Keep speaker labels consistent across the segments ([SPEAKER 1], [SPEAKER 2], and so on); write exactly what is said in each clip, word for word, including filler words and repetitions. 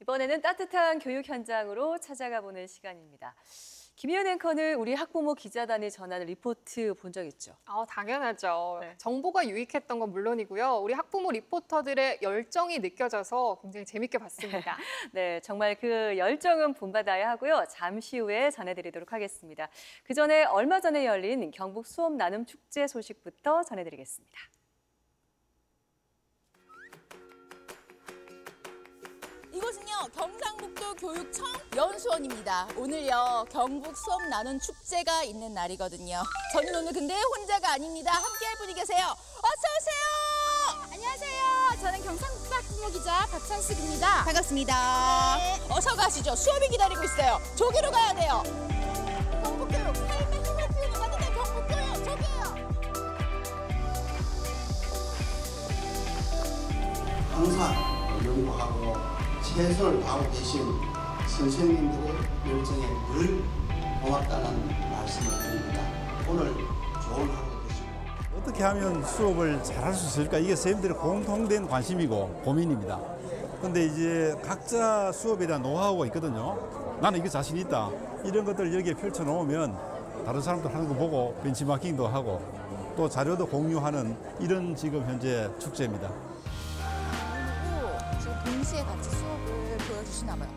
[SPEAKER 1] 이번에는 따뜻한 교육 현장으로 찾아가 보는 시간입니다. 김희연 앵커는 우리 학부모 기자단이 전하는 리포트 본 적 있죠?
[SPEAKER 2] 아, 당연하죠.
[SPEAKER 1] 네.
[SPEAKER 2] 정보가 유익했던 건 물론이고요. 우리 학부모 리포터들의 열정이 느껴져서 굉장히 재밌게 봤습니다.
[SPEAKER 1] 네, 정말 그 열정은 본받아야 하고요. 잠시 후에 전해드리도록 하겠습니다. 그 전에 얼마 전에 열린 경북 수업 나눔 축제 소식부터 전해드리겠습니다.
[SPEAKER 3] 이곳은요, 경상북도 교육청 연수원입니다. 오늘요, 경북 수업 나눔 축제가 있는 날이거든요. 저는 오늘 근데 혼자가 아닙니다. 함께할 분이 계세요. 어서 오세요.
[SPEAKER 4] 안녕하세요. 저는 경상북도 학부모 기자 박찬숙입니다.
[SPEAKER 3] 반갑습니다. 네. 어서 가시죠. 수업이 기다리고 있어요. 저기로 가야 돼요. 경북교육, 삶의 힘을 키우는 따뜻한 경북교육, 저기예요.
[SPEAKER 5] 항상 연구하고 최선을 다하고 계신 선생님들의 열정에 늘 고맙다는 말씀을 드립니다. 오늘 좋은 하루 되시고.
[SPEAKER 6] 어떻게 하면 수업을 잘할 수 있을까? 이게 선생님들의 공통된 관심이고 고민입니다. 근데 이제 각자 수업에 대한 노하우가 있거든요. 나는 이거 자신 있다. 이런 것들을 여기에 펼쳐놓으면 다른 사람들 하는 거 보고 벤치마킹도 하고 또 자료도 공유하는 이런 지금 현재 축제입니다.
[SPEAKER 3] 그리고 지금 동시에 같이 수업을 보여주시나 봐요.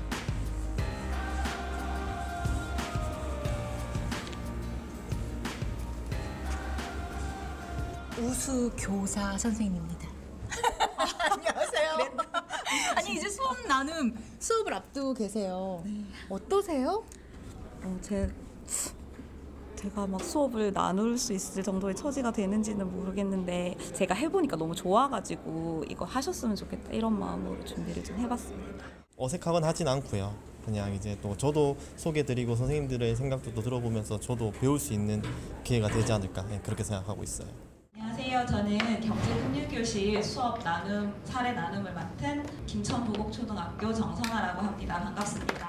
[SPEAKER 4] 우수 교사 선생님입니다.
[SPEAKER 3] 안녕하세요.
[SPEAKER 4] 아니 이제 수업 나눔 수업을 앞두고 계세요. 어떠세요?
[SPEAKER 7] 어, 제, 제가 막 수업을 나눌 수 있을 정도의 처지가 되는지는 모르겠는데 제가 해보니까 너무 좋아가지고 이거 하셨으면 좋겠다 이런 마음으로 준비를 좀 해봤습니다.
[SPEAKER 8] 어색하건 하진 않고요. 그냥 이제 또 저도 소개드리고 선생님들의 생각도 또 들어보면서 저도 배울 수 있는 기회가 되지 않을까 그렇게 생각하고 있어요.
[SPEAKER 9] 안녕하세요. 저는 경제금융교실 수업 나눔, 사례 나눔을 맡은 김천부곡초등학교 정선아라고 합니다. 반갑습니다.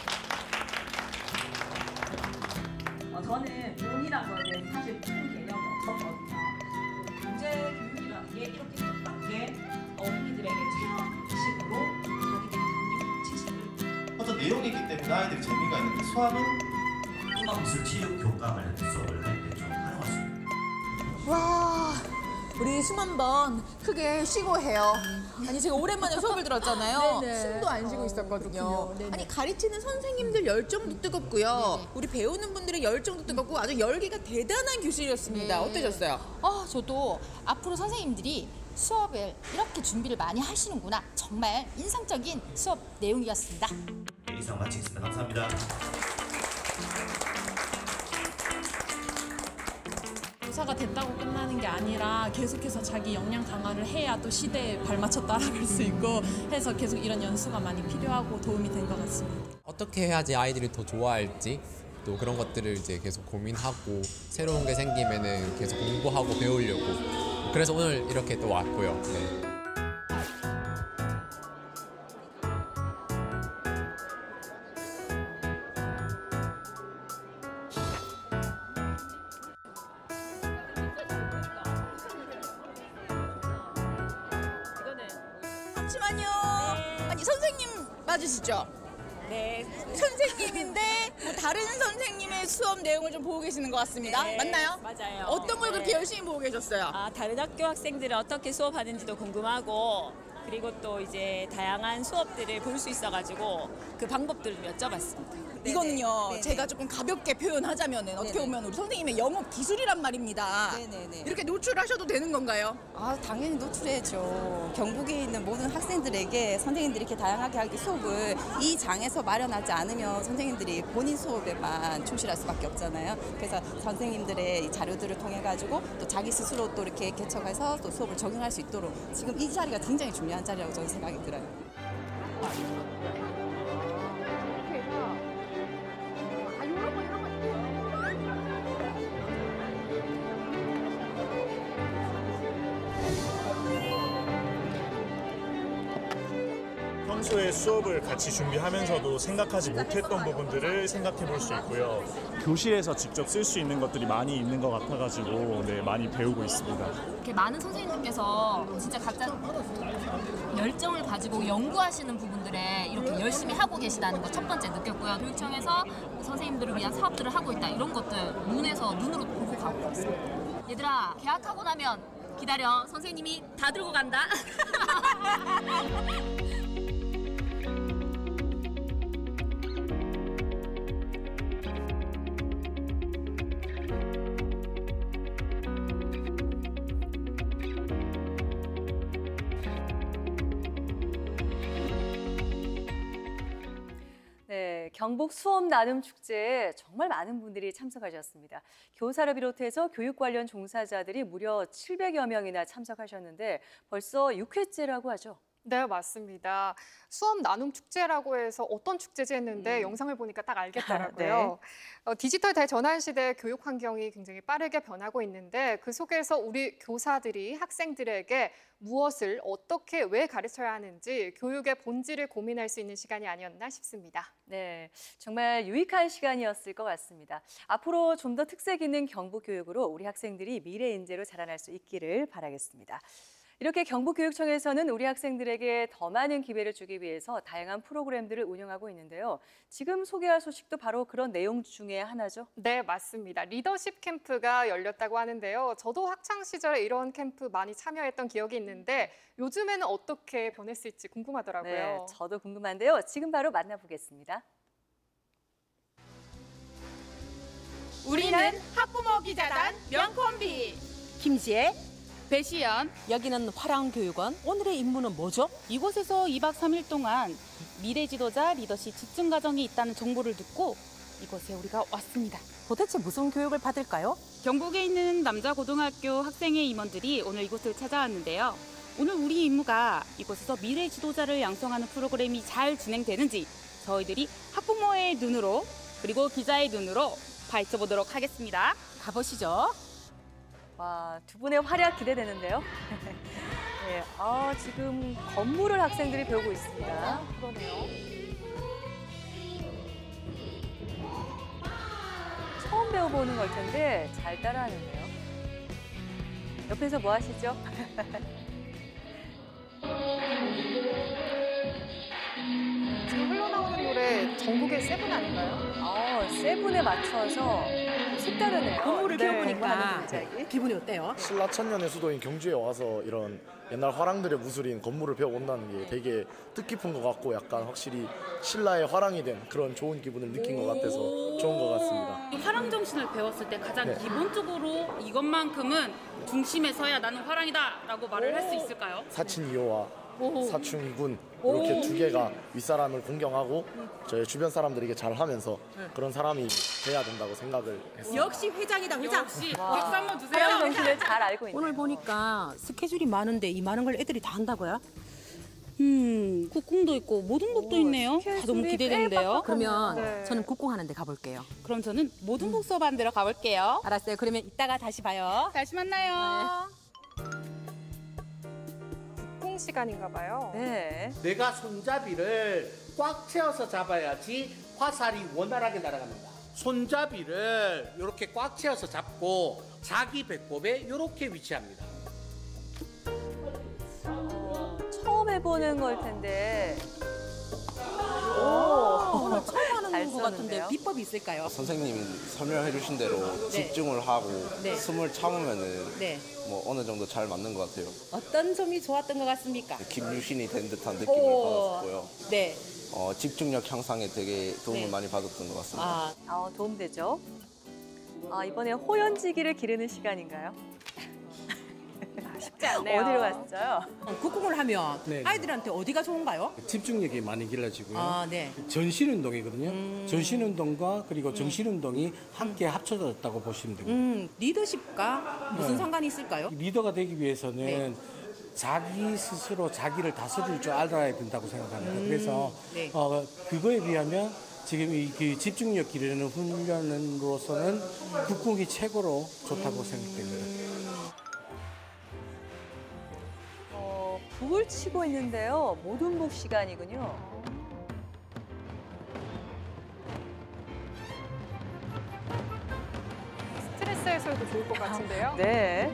[SPEAKER 9] 어, 저는 돈이란 거에 대해서 사실 큰 개념이 없었거든요. 경제교육이라는 게 이렇게 뜻밖의 어린이들에게 체험식으로 자기들의 금융 지식을
[SPEAKER 8] 어떤 내용이 있기 때문에 아이들이 재미가 있는데 수학은
[SPEAKER 10] 음악미술 체육 교과 관련된 수업을 할 때 좀 활용할 수 있습니다.
[SPEAKER 3] 와, 우리 숨 한 번 크게 쉬고 해요. 아니 제가 오랜만에 수업을 들었잖아요.
[SPEAKER 4] 네네.
[SPEAKER 3] 숨도 안 쉬고
[SPEAKER 4] 어,
[SPEAKER 3] 있었거든요.
[SPEAKER 4] 그렇군요. 네네.
[SPEAKER 3] 아니 가르치는 선생님들 열정도 뜨겁고요.
[SPEAKER 4] 네네.
[SPEAKER 3] 우리 배우는 분들의 열정도 뜨겁고 아주 열기가 대단한 교실이었습니다.
[SPEAKER 4] 네.
[SPEAKER 3] 어떠셨어요?
[SPEAKER 4] 아, 저도 앞으로 선생님들이 수업을 이렇게 준비를 많이 하시는구나. 정말 인상적인 수업 내용이었습니다.
[SPEAKER 10] 네, 이상 마치겠습니다. 감사합니다.
[SPEAKER 11] 교사가 됐다고 끝나는 게 아니라 계속해서 자기 역량 강화를 해야 또 시대에 발맞춰 따라갈 수 있고 해서 계속 이런 연수가 많이 필요하고 도움이 된 것 같습니다.
[SPEAKER 12] 어떻게 해야지 아이들이 더 좋아할지 또 그런 것들을 이제 계속 고민하고 새로운 게 생기면은 계속 공부하고 배우려고 그래서 오늘 이렇게 또 왔고요. 네.
[SPEAKER 3] 잠시만요. 아니 선생님 맞으시죠?
[SPEAKER 13] 네.
[SPEAKER 3] 선생님인데 뭐 다른 선생님의 수업 내용을 좀 보고 계시는 것 같습니다.
[SPEAKER 13] 네,
[SPEAKER 3] 맞나요?
[SPEAKER 13] 맞아요.
[SPEAKER 3] 어떤 걸
[SPEAKER 13] 네.
[SPEAKER 3] 그렇게 열심히 보고 계셨어요?
[SPEAKER 13] 아, 다른 학교 학생들은 어떻게 수업하는지도 궁금하고 그리고 또 이제 다양한 수업들을 볼 수 있어가지고 그 방법들을 여쭤봤습니다.
[SPEAKER 3] 이거는요,
[SPEAKER 13] 네네.
[SPEAKER 3] 제가 조금 가볍게 표현하자면은 어떻게
[SPEAKER 13] 네네.
[SPEAKER 3] 보면 우리 선생님의 영업 기술이란 말입니다.
[SPEAKER 14] 네네네.
[SPEAKER 3] 이렇게 노출하셔도 되는 건가요?
[SPEAKER 14] 아, 당연히 노출해야죠. 경북에 있는 모든 학생들에게 선생님들이 이렇게 다양하게 하게 수업을 이 장에서 마련하지 않으면 선생님들이 본인 수업에만 충실할 수밖에 없잖아요. 그래서 선생님들의 이 자료들을 통해 가지고 또 자기 스스로 또 이렇게 개척해서 또 수업을 적용할 수 있도록 지금 이 자리가 굉장히 중요한 자리라고 저는 생각이 들어요.
[SPEAKER 15] 평소에 수업을 같이 준비하면서도 생각하지 못했던 부분들을 생각해 볼 수 있고요. 교실에서 직접 쓸 수 있는 것들이 많이 있는 것 같아가지고 네, 많이 배우고 있습니다.
[SPEAKER 16] 이렇게 많은 선생님들께서 진짜 각자 열정을 가지고 연구하시는 부분들에 이렇게 열심히 하고 계시다는 거 첫 번째 느꼈고요. 교육청에서 선생님들을 위한 사업들을 하고 있다. 이런 것들 눈에서 눈으로 보고 가고 있습니다. 얘들아, 개학하고 나면 기다려. 선생님이 다 들고 간다.
[SPEAKER 1] 네, 경북 수업 나눔 축제에 정말 많은 분들이 참석하셨습니다. 교사를 비롯해서 교육 관련 종사자들이 무려 칠백여 명이나 참석하셨는데 벌써 육 회째라고 하죠.
[SPEAKER 2] 네, 맞습니다. 수업 나눔 축제라고 해서 어떤 축제지 했는데
[SPEAKER 1] 음.
[SPEAKER 2] 영상을 보니까 딱 알겠더라고요.
[SPEAKER 1] 네.
[SPEAKER 2] 어, 디지털 대전환 시대 교육 환경이 굉장히 빠르게 변하고 있는데 그 속에서 우리 교사들이 학생들에게 무엇을 어떻게 왜 가르쳐야 하는지 교육의 본질을 고민할 수 있는 시간이 아니었나 싶습니다.
[SPEAKER 1] 네, 정말 유익한 시간이었을 것 같습니다. 앞으로 좀 더 특색 있는 경북 교육으로 우리 학생들이 미래 인재로 자라날 수 있기를 바라겠습니다. 이렇게 경북교육청에서는 우리 학생들에게 더 많은 기회를 주기 위해서 다양한 프로그램들을 운영하고 있는데요. 지금 소개할 소식도 바로 그런 내용 중에 하나죠.
[SPEAKER 2] 네, 맞습니다. 리더십 캠프가 열렸다고 하는데요. 저도 학창 시절에 이런 캠프 많이 참여했던 기억이 있는데 요즘에는 어떻게 변했을지 궁금하더라고요.
[SPEAKER 1] 네, 저도 궁금한데요. 지금 바로 만나보겠습니다.
[SPEAKER 17] 우리는 학부모 기자단 명콤비
[SPEAKER 18] 김지혜,
[SPEAKER 17] 배시연.
[SPEAKER 18] 여기는 화랑교육원. 오늘의 임무는 뭐죠? 이곳에서 이박 삼일 동안 미래 지도자 리더십 집중 과정이 있다는 정보를 듣고 이곳에 우리가 왔습니다. 도대체 무슨 교육을 받을까요? 경북에 있는 남자 고등학교 학생회 임원들이 오늘 이곳을 찾아왔는데요. 오늘 우리 임무가 이곳에서 미래 지도자를 양성하는 프로그램이 잘 진행되는지 저희들이 학부모의 눈으로 그리고 기자의 눈으로 파헤쳐보도록 하겠습니다. 가보시죠.
[SPEAKER 1] 와, 두 분의 활약 기대되는데요. 네, 아, 지금 건물을 학생들이 배우고 있습니다.
[SPEAKER 2] 그러네요.
[SPEAKER 1] 처음 배워보는 걸 텐데 잘 따라하는데요. 옆에서 뭐 하시죠?
[SPEAKER 2] 지금 흘러나오는 노래 전국의 세븐 아닌가요?
[SPEAKER 1] 어, 세븐에 맞춰서 색다르네요.
[SPEAKER 18] 건물을
[SPEAKER 1] 네,
[SPEAKER 18] 배워보니까 기분이 어때요?
[SPEAKER 19] 신라천년의 수도인 경주에 와서 이런 옛날 화랑들의 무술인 건물을 배워온다는 게 되게 뜻깊은 것 같고 약간 확실히 신라의 화랑이 된 그런 좋은 기분을 느낀 것 같아서 좋은 것 같습니다.
[SPEAKER 18] 화랑 정신을 배웠을 때 가장
[SPEAKER 19] 네.
[SPEAKER 18] 기본적으로 이것만큼은 중심에 서야 나는 화랑이다 라고 말을 할 수 있을까요?
[SPEAKER 19] 사친이호와 사충이군 이렇게 두 개가 윗사람을 공경하고 저희 주변 사람들에게 잘하면서 그런 사람이 돼야 된다고 생각을 했습니다.
[SPEAKER 18] 역시 회장이다 회장. 역시 박수 한번 주세요.
[SPEAKER 1] 화랑 정신을 잘 알고 있네요.
[SPEAKER 18] 오늘 보니까 스케줄이 많은데 이 많은 걸 애들이 다 한다고요? 음, 국궁도 있고 모든복도 있네요. 아, 너무 기대되는데요.
[SPEAKER 17] 그러면
[SPEAKER 2] 네.
[SPEAKER 17] 저는 국궁하는 데 가볼게요.
[SPEAKER 18] 그럼 저는 모든복 수업하는 데로 가볼게요.
[SPEAKER 17] 알았어요. 그러면 이따가 다시 봐요.
[SPEAKER 18] 다시 만나요.
[SPEAKER 2] 국궁 시간인가 봐요.
[SPEAKER 1] 네.
[SPEAKER 20] 내가 손잡이를 꽉 채워서 잡아야지 화살이 원활하게 날아갑니다. 손잡이를 이렇게 꽉 채워서 잡고 자기 배꼽에 이렇게 위치합니다.
[SPEAKER 1] 처음 해보는 걸 텐데. 오,
[SPEAKER 18] 오늘 처음 하는
[SPEAKER 1] 잘
[SPEAKER 18] 것 같은데
[SPEAKER 1] 썼는데요.
[SPEAKER 18] 비법이 있을까요?
[SPEAKER 21] 선생님이 설명해 주신 대로
[SPEAKER 18] 네.
[SPEAKER 21] 집중을 하고
[SPEAKER 18] 네.
[SPEAKER 21] 숨을 참으면은
[SPEAKER 18] 네.
[SPEAKER 21] 뭐 어느 정도 잘 맞는 것 같아요.
[SPEAKER 18] 어떤 점이 좋았던 것 같습니까?
[SPEAKER 21] 김유신이 된 듯한 느낌을
[SPEAKER 18] 오.
[SPEAKER 21] 받았고요.
[SPEAKER 18] 네.
[SPEAKER 21] 어, 집중력 향상에 되게 도움을
[SPEAKER 1] 네.
[SPEAKER 21] 많이 받았던 것 같습니다.
[SPEAKER 1] 아, 아 도움되죠. 아, 이번에 호연지기를 기르는 시간인가요? 쉽지 않네요. 어디로 갔어요?
[SPEAKER 18] 국궁을 하면
[SPEAKER 22] 네.
[SPEAKER 18] 아이들한테 어디가 좋은가요?
[SPEAKER 22] 집중력이 많이 길러지고요.
[SPEAKER 18] 아, 네.
[SPEAKER 22] 전신운동이거든요.
[SPEAKER 18] 음.
[SPEAKER 22] 전신운동과 그리고 정신운동이 함께 합쳐졌다고 보시면 됩니다.
[SPEAKER 18] 음, 리더십과 무슨
[SPEAKER 22] 네.
[SPEAKER 18] 상관이 있을까요?
[SPEAKER 22] 리더가 되기 위해서는
[SPEAKER 18] 네.
[SPEAKER 22] 자기 스스로 자기를 다스릴 줄 알아야 된다고 생각합니다.
[SPEAKER 18] 음.
[SPEAKER 22] 그래서
[SPEAKER 18] 네.
[SPEAKER 22] 어, 그거에 비하면 지금 이 그 집중력 기르는 훈련으로서는 국궁이 최고로 좋다고 생각됩니다.
[SPEAKER 1] 어, 춤을 추고 있는데요. 모둠복 시간이군요.
[SPEAKER 2] 스트레스 해소에도 좋을 것 같은데요.
[SPEAKER 1] 네.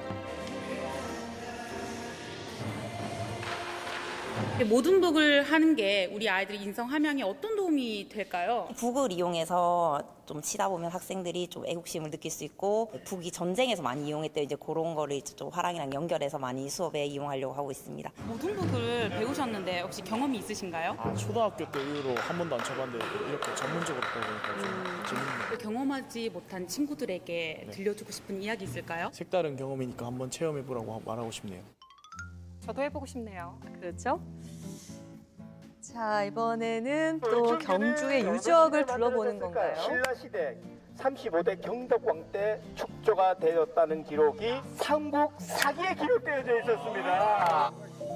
[SPEAKER 18] 모둠복을 하는 게 우리 아이들의 인성 함양에 어떤 도움이 될까요?
[SPEAKER 5] 북을 이용해서 좀 치다 보면 학생들이 좀 애국심을 느낄 수 있고, 북이 전쟁에서 많이 이용했대요. 이제 그런 거를 이제 좀 화랑이랑 연결해서 많이 수업에 이용하려고 하고 있습니다.
[SPEAKER 18] 모둠복을 배우셨는데 혹시 경험이 있으신가요?
[SPEAKER 6] 아, 초등학교 때 이후로 한 번도 안 쳐봤는데 이렇게 전문적으로 배우니까 좀
[SPEAKER 18] 음.
[SPEAKER 6] 재밌네요.
[SPEAKER 18] 경험하지 못한 친구들에게
[SPEAKER 6] 네.
[SPEAKER 18] 들려주고 싶은 이야기 있을까요?
[SPEAKER 6] 색다른 경험이니까 한번 체험해보라고 말하고 싶네요.
[SPEAKER 2] 저도 해보고 싶네요.
[SPEAKER 1] 그렇죠? 자, 이번에는 또 경주의 유적을 둘러보는 건가요?
[SPEAKER 23] 신라시대 삼십오 대 경덕광 때 축조가 되었다는 기록이 삼국 사기에 기록되어져 있었습니다.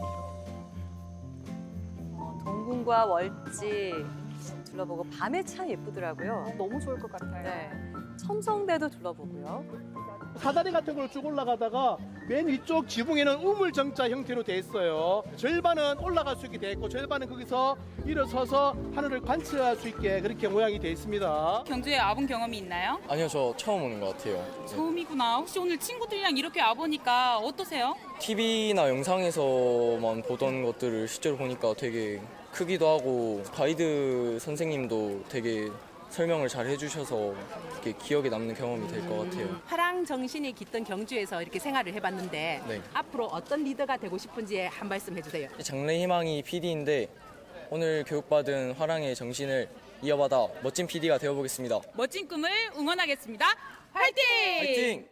[SPEAKER 1] 동궁과 월지 둘러보고 밤에 참 예쁘더라고요.
[SPEAKER 2] 너무 좋을 것 같아요.
[SPEAKER 1] 네. 첨성대도 둘러보고요.
[SPEAKER 23] 사다리 같은 걸 쭉 올라가다가 맨 위쪽 지붕에는 우물정자 형태로 돼 있어요. 절반은 올라갈 수 있게 돼 있고 절반은 거기서 일어서서 하늘을 관찰할 수 있게 그렇게 모양이 돼 있습니다.
[SPEAKER 18] 경주에 와본 경험이 있나요?
[SPEAKER 24] 아니요, 저 처음 오는 것 같아요. 네.
[SPEAKER 18] 처음이구나. 혹시 오늘 친구들이랑 이렇게 와보니까 어떠세요?
[SPEAKER 24] 티비나 영상에서만 보던 것들을 실제로 보니까 되게 크기도 하고 가이드 선생님도 되게 설명을 잘 해주셔서 이렇게 기억에 남는 경험이 될 것 같아요.
[SPEAKER 17] 화랑 정신이 깃든 경주에서 이렇게 생활을 해봤는데
[SPEAKER 24] 네.
[SPEAKER 17] 앞으로 어떤 리더가 되고 싶은지 한 말씀 해주세요.
[SPEAKER 24] 장래희망이 피디인데 오늘 교육받은 화랑의 정신을 이어받아 멋진 피디가 되어보겠습니다.
[SPEAKER 18] 멋진 꿈을 응원하겠습니다. 화이팅!
[SPEAKER 24] 화이팅!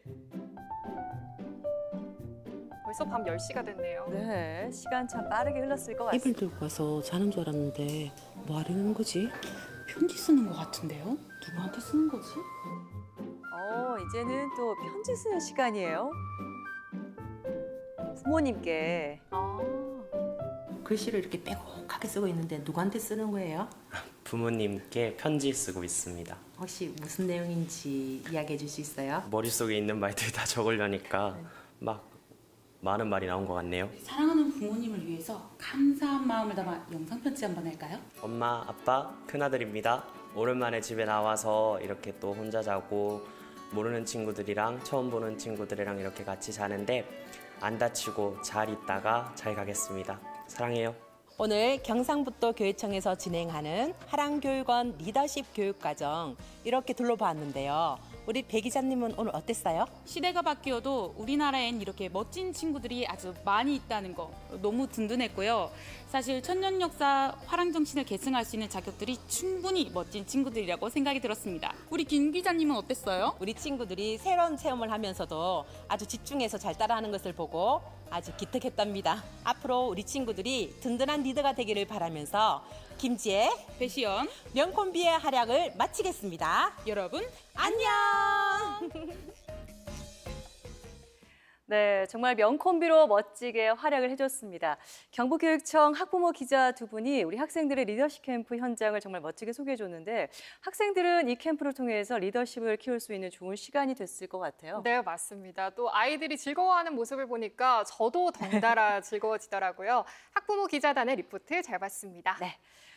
[SPEAKER 2] 벌써 밤 열 시가 됐네요.
[SPEAKER 1] 네, 시간 참 빠르게 흘렀을 것
[SPEAKER 25] 이불
[SPEAKER 1] 같습니다.
[SPEAKER 25] 들고 와서 자는 줄 알았는데 뭐 하려는 거지?
[SPEAKER 18] 편지 쓰는 것 같은데요? 누구한테 쓰는 거지?
[SPEAKER 1] 어, 이제는 또 편지 쓰는 시간이에요. 부모님께.
[SPEAKER 25] 글씨를 이렇게 빼곡하게 쓰고 있는데 누구한테 쓰는 거예요?
[SPEAKER 26] 부모님께 편지 쓰고 있습니다.
[SPEAKER 25] 혹시 무슨 내용인지 이야기해 줄 수 있어요?
[SPEAKER 26] 머릿속에 있는 말들 다 적으려니까 막 많은 말이 나온 것 같네요.
[SPEAKER 18] 사랑하는 부모님을 위해서 감사한 마음을 담아 영상 편지 한번 할까요?
[SPEAKER 26] 엄마, 아빠, 큰아들입니다. 오랜만에 집에 나와서 이렇게 또 혼자 자고 모르는 친구들이랑 처음 보는 친구들이랑 이렇게 같이 자는데 안 다치고 잘 있다가 잘 가겠습니다. 사랑해요.
[SPEAKER 17] 오늘 경상북도 교육청에서 진행하는 화랑교육원 리더십 교육과정 이렇게 둘러봤는데요. 우리 배 기자님은 오늘 어땠어요?
[SPEAKER 18] 시대가 바뀌어도 우리나라엔 이렇게 멋진 친구들이 아주 많이 있다는 거 너무 든든했고요. 사실 천년 역사 화랑 정신을 계승할 수 있는 자격들이 충분히 멋진 친구들이라고 생각이 들었습니다. 우리 김 기자님은 어땠어요?
[SPEAKER 17] 우리 친구들이 새로운 체험을 하면서도 아주 집중해서 잘 따라하는 것을 보고 아주 기특했답니다. 앞으로 우리 친구들이 든든한 리더가 되기를 바라면서 김지혜,
[SPEAKER 18] 배시연,
[SPEAKER 17] 명콤비의 활약을 마치겠습니다.
[SPEAKER 18] 여러분
[SPEAKER 17] 안녕!
[SPEAKER 1] 네, 정말 명콤비로 멋지게 활약을 해줬습니다. 경북교육청 학부모 기자 두 분이 우리 학생들의 리더십 캠프 현장을 정말 멋지게 소개해줬는데 학생들은 이 캠프를 통해서 리더십을 키울 수 있는 좋은 시간이 됐을 것 같아요.
[SPEAKER 2] 네, 맞습니다. 또 아이들이 즐거워하는 모습을 보니까 저도 덩달아 즐거워지더라고요. 학부모 기자단의 리포트 잘 봤습니다.
[SPEAKER 1] 네.